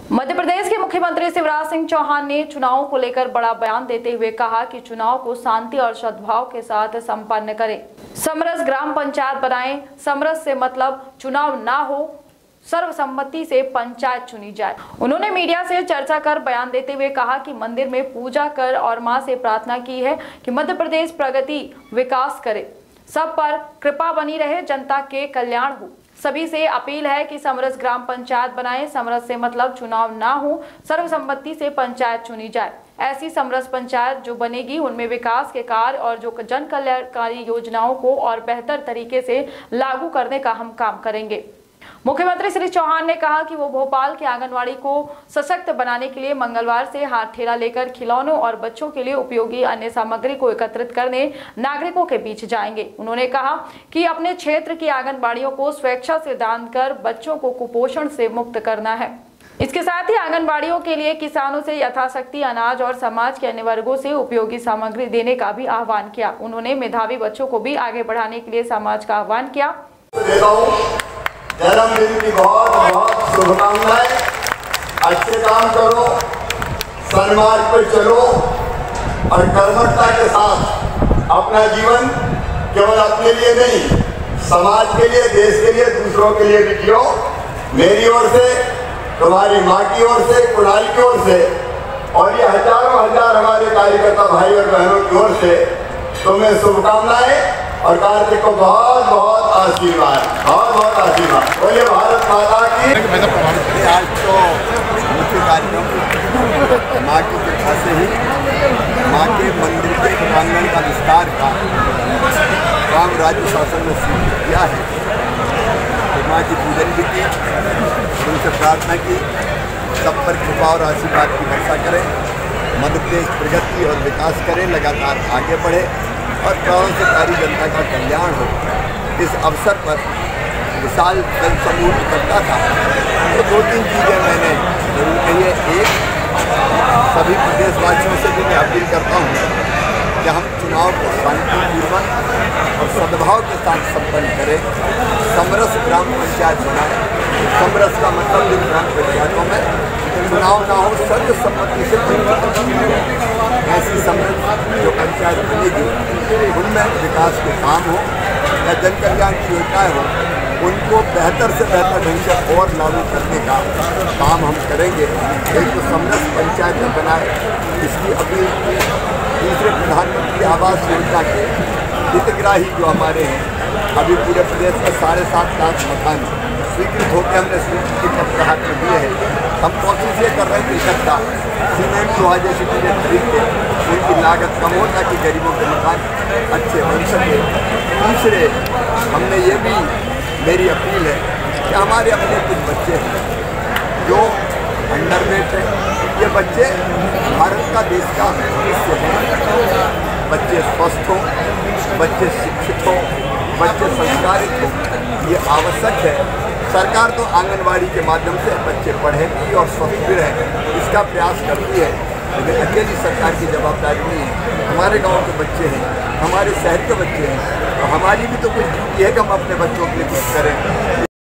मध्य प्रदेश के मुख्यमंत्री शिवराज सिंह चौहान ने चुनाव को लेकर बड़ा बयान देते हुए कहा कि चुनाव को शांति और सद्भाव के साथ संपन्न करें। समरस ग्राम पंचायत बनाएं। समरस से मतलब चुनाव ना हो, सर्वसम्मति से पंचायत चुनी जाए। उन्होंने मीडिया से चर्चा कर बयान देते हुए कहा कि मंदिर में पूजा कर और मां से प्रार्थना की है कि मध्य प्रदेश प्रगति विकास करे, सब पर कृपा बनी रहे, जनता के कल्याण हो। सभी से अपील है कि समरस ग्राम पंचायत बनाएं। समरस से मतलब चुनाव ना हो, सर्वसम्मति से पंचायत चुनी जाए। ऐसी समरस पंचायत जो बनेगी उनमें विकास के कार्य और जो जन कल्याणकारी योजनाओं को और बेहतर तरीके से लागू करने का हम काम करेंगे। मुख्यमंत्री श्री चौहान ने कहा कि वो भोपाल के आंगनवाड़ी को सशक्त बनाने के लिए मंगलवार से हाथ ठेला लेकर खिलौनों और बच्चों के लिए उपयोगी अन्य सामग्री को एकत्रित करने नागरिकों के बीच जाएंगे। उन्होंने कहा कि अपने क्षेत्र की आंगनबाड़ियों को स्वेच्छा से दान कर बच्चों को कुपोषण से मुक्त करना है। इसके साथ ही आंगनबाड़ियों के लिए किसानों से यथाशक्ति अनाज और समाज के अन्य वर्गों से उपयोगी सामग्री देने का भी आह्वान किया। उन्होंने मेधावी बच्चों को भी आगे बढ़ाने के लिए समाज का आह्वान किया। जन्मदिन की बहुत बहुत शुभकामनाएं। अच्छे काम करो, सन्मार्ग पर चलो और कर्मठता के साथ अपना जीवन केवल अपने लिए नहीं, समाज के लिए, देश के लिए, दूसरों के लिए भी जियो। मेरी ओर से, तुम्हारी माँ की ओर से, कुणाल की ओर से और ये हजारों हजार हमारे कार्यकर्ता भाई और बहनों की ओर से तुम्हें शुभकामनाएं और कार्तिक को बहुत बहुत आशीर्वाद, बहुत बहुत आशीर्वाद। बोलिए भारत माता की। आज तो मुख्य कार्यक्रम माँ की कृपा से ही माँ के मंदिर के प्रांगण का विस्तार का काम राज्य शासन ने शुरू किया है। तो माँ की पूजन भी की, उनसे प्रार्थना की, सब पर कृपा और आशीर्वाद की वर्षा करें, मध्य प्रदेश प्रगति और विकास करें, लगातार आगे बढ़े और करोड़ों से सारी जनता का कल्याण हो। इस अवसर पर विशाल जन समूह इकट्ठा था तो दो तीन चीज़ें मैंने जरूर कही है। एक, सभी प्रदेशवासियों से भी मैं अपील करता हूँ कि हम चुनाव को शांतिपूर्वक और सद्भाव के साथ संपन्न करें। समरस ग्राम पंचायत बनाएं। समरस का मतलब जिन ग्राम पंचायतों में चुनाव ना हो, सर्वसम्मति से पंचायत, ऐसी समरस जो पंचायत बनेगी उनमें विकास के काम हो या जन कल्याण की योजनाएं हो, उनको बेहतर से बेहतर ढंग से और लागू करने का काम हम करेंगे। एक तो समरस पंचायत बनाए, इसकी अपील। दूसरे, प्रधानमंत्री आवास योजना के हितग्राही जो हमारे हैं, अभी पूरे प्रदेश में 7.5 लाख मकान स्वीकृत होकर हमने स्वीकृति पत्र हाथ में दिए हैं। हम कोशिश ये कर रहे हैं कि इकट्ठा सीमेंट लोहा जैसी चीज़ें खरीद के उनकी लागत कम हो ताकि गरीबों के मकान अच्छे बन सके। तीसरे, हमने ये भी, मेरी अपील है कि हमारे अपने कुछ बच्चे हैं जो अंडरवेट हैं। ये बच्चे भारत का, देश का भविष्य हैं। बच्चे स्वस्थ हों, बच्चे शिक्षित हों, बच्चे संस्कारित हों, ये आवश्यक है। सरकार तो आंगनवाड़ी के माध्यम से बच्चे पढ़ेगी और स्वस्थ भी रहें, इसका प्रयास करती है, लेकिन अकेली सरकार की जवाबदारी नहीं है। हमारे गांव के बच्चे हैं, हमारे शहर के बच्चे हैं, तो हमारी भी तो कुछ ड्यूटी है कि हम अपने बच्चों के लिए कुछ करें।